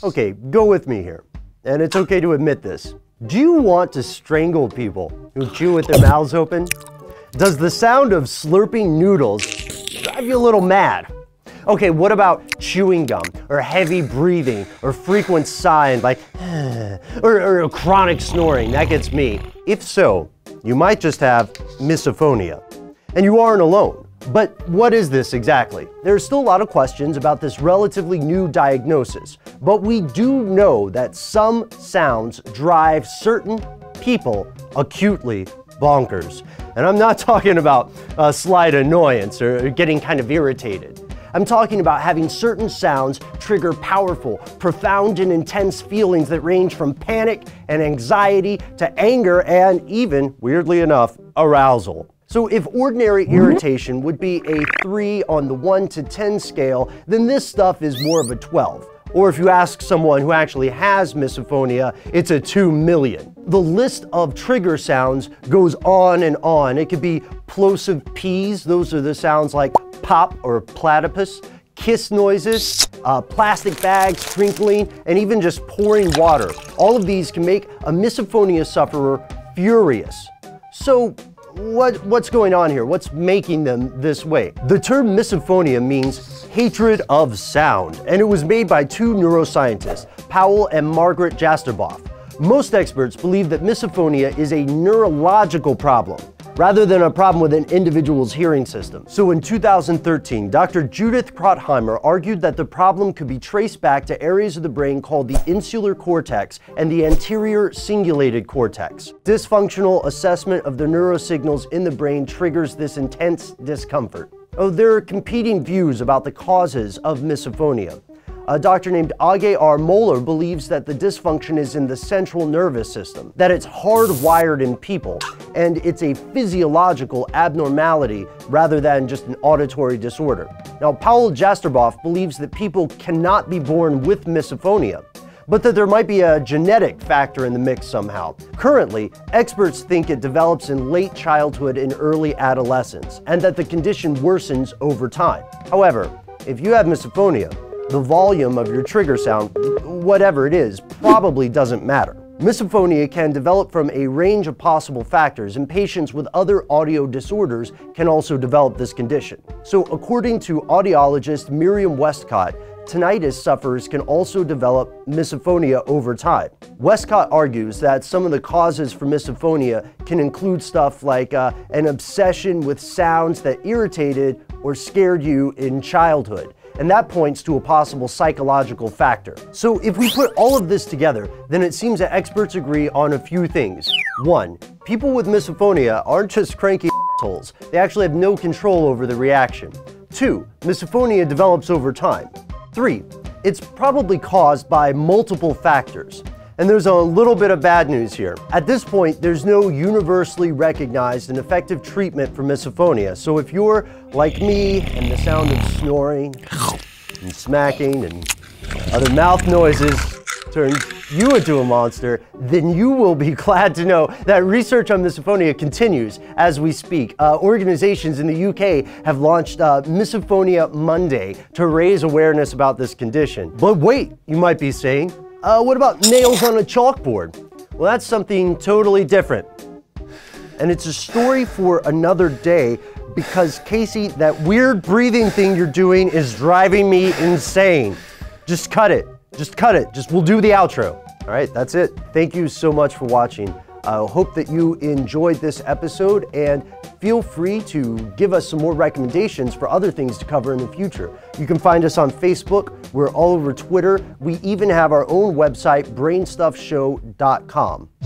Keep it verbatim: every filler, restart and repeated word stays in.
Okay, go with me here. And it's okay to admit this. Do you want to strangle people who chew with their mouths open? Does the sound of slurping noodles drive you a little mad? Okay, what about chewing gum, or heavy breathing, or frequent sighing like, or, or chronic snoring? That gets me. If so, you might just have misophonia. And you aren't alone. But what is this exactly? There's still a lot of questions about this relatively new diagnosis, but we do know that some sounds drive certain people acutely bonkers. And I'm not talking about a slight annoyance or getting kind of irritated. I'm talking about having certain sounds trigger powerful, profound, and intense feelings that range from panic and anxiety to anger and even, weirdly enough, arousal. So if ordinary irritation would be a three on the one to ten scale, then this stuff is more of a twelve. Or if you ask someone who actually has misophonia, it's a two million. The list of trigger sounds goes on and on. It could be plosive P's, those are the sounds like pop or platypus, kiss noises, uh, plastic bags crinkling, and even just pouring water. All of these can make a misophonia sufferer furious. So what, what's going on here? What's making them this way? The term misophonia means hatred of sound, and it was made by two neuroscientists, Powell and Margaret Jastreboff. Most experts believe that misophonia is a neurological problem, rather than a problem with an individual's hearing system. So in two thousand thirteen, Doctor Judith Krautheimer argued that the problem could be traced back to areas of the brain called the insular cortex and the anterior cingulated cortex. Dysfunctional assessment of the neurosignals in the brain triggers this intense discomfort. Oh, there are competing views about the causes of misophonia. A doctor named Age R. Moeller believes that the dysfunction is in the central nervous system, that it's hardwired in people, and it's a physiological abnormality rather than just an auditory disorder. Now, Powell Jastreboff believes that people cannot be born with misophonia, but that there might be a genetic factor in the mix somehow. Currently, experts think it develops in late childhood and early adolescence, and that the condition worsens over time. However, if you have misophonia, the volume of your trigger sound, whatever it is, probably doesn't matter. Misophonia can develop from a range of possible factors, and patients with other audio disorders can also develop this condition. So according to audiologist Miriam Westcott, tinnitus sufferers can also develop misophonia over time. Westcott argues that some of the causes for misophonia can include stuff like uh, an obsession with sounds that irritated or scared you in childhood. And that points to a possible psychological factor. So if we put all of this together, then it seems that experts agree on a few things. One, people with misophonia aren't just cranky assholes. They actually have no control over the reaction. Two, misophonia develops over time. Three, it's probably caused by multiple factors. And there's a little bit of bad news here. At this point, there's no universally recognized and effective treatment for misophonia. So if you're like me and the sound of snoring and smacking and other mouth noises turns you into a monster, then you will be glad to know that research on misophonia continues as we speak. Uh, organizations in the U K have launched uh, Misophonia Monday to raise awareness about this condition. But wait, you might be saying, Uh, what about nails on a chalkboard? Well, that's something totally different. And it's a story for another day because, Casey, that weird breathing thing you're doing is driving me insane. Just cut it. Just cut it. Just we'll do the outro. All right, that's it. Thank you so much for watching. I uh, hope that you enjoyed this episode, and feel free to give us some more recommendations for other things to cover in the future. You can find us on Facebook. We're all over Twitter. We even have our own website, brain stuff show dot com.